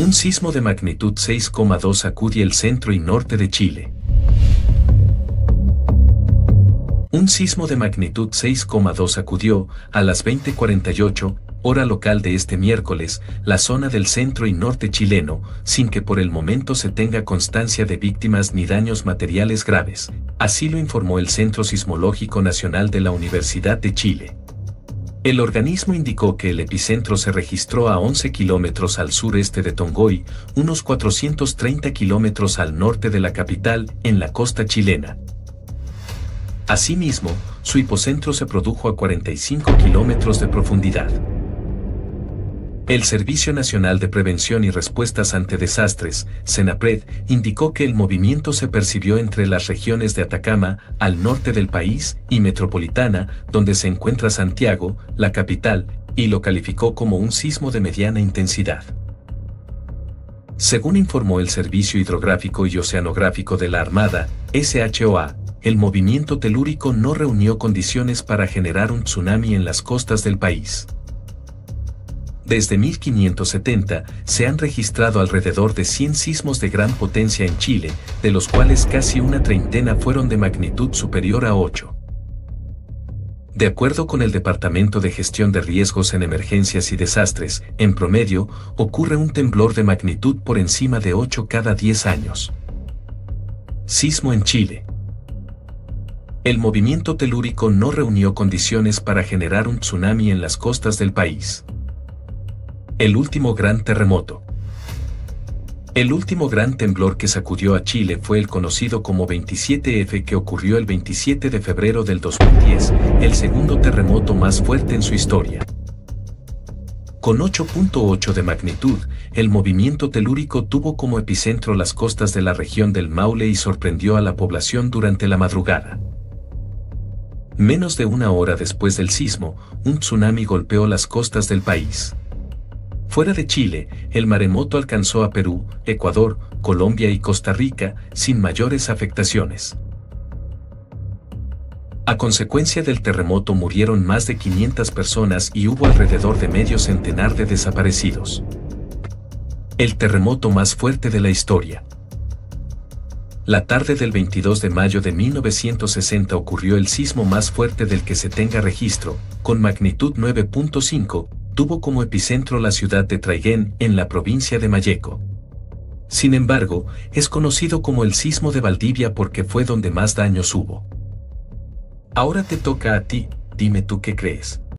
Un sismo de magnitud 6,2 sacude el centro y norte de Chile. Un sismo de magnitud 6,2 sacudió, a las 20:48, hora local de este miércoles, la zona del centro y norte chileno, sin que por el momento se tenga constancia de víctimas ni daños materiales graves. Así lo informó el Centro Sismológico Nacional de la Universidad de Chile. El organismo indicó que el epicentro se registró a 11 kilómetros al sureste de Tongoy, unos 430 kilómetros al norte de la capital, en la costa chilena. Asimismo, su hipocentro se produjo a 45 kilómetros de profundidad. El Servicio Nacional de Prevención y Respuestas ante Desastres, SENAPRED, indicó que el movimiento se percibió entre las regiones de Atacama, al norte del país, y Metropolitana, donde se encuentra Santiago, la capital, y lo calificó como un sismo de mediana intensidad. Según informó el Servicio Hidrográfico y Oceanográfico de la Armada, SHOA, el movimiento telúrico no reunió condiciones para generar un tsunami en las costas del país. Desde 1570, se han registrado alrededor de 100 sismos de gran potencia en Chile, de los cuales casi una treintena fueron de magnitud superior a 8. De acuerdo con el Departamento de Gestión de Riesgos en Emergencias y Desastres, en promedio, ocurre un temblor de magnitud por encima de 8 cada 10 años. Sismo en Chile. El movimiento telúrico no reunió condiciones para generar un tsunami en las costas del país. El último gran terremoto. El último gran temblor que sacudió a Chile fue el conocido como 27F que ocurrió el 27 de febrero del 2010, el segundo terremoto más fuerte en su historia. Con 8.8 de magnitud, el movimiento telúrico tuvo como epicentro las costas de la región del Maule y sorprendió a la población durante la madrugada. Menos de una hora después del sismo, un tsunami golpeó las costas del país. Fuera de Chile, el maremoto alcanzó a Perú, Ecuador, Colombia y Costa Rica, sin mayores afectaciones. A consecuencia del terremoto murieron más de 500 personas y hubo alrededor de medio centenar de desaparecidos. El terremoto más fuerte de la historia. La tarde del 22 de mayo de 1960 ocurrió el sismo más fuerte del que se tenga registro, con magnitud 9.5, tuvo como epicentro la ciudad de Traiguén, en la provincia de Malleco. Sin embargo, es conocido como el sismo de Valdivia porque fue donde más daños hubo. Ahora te toca a ti, dime tú qué crees.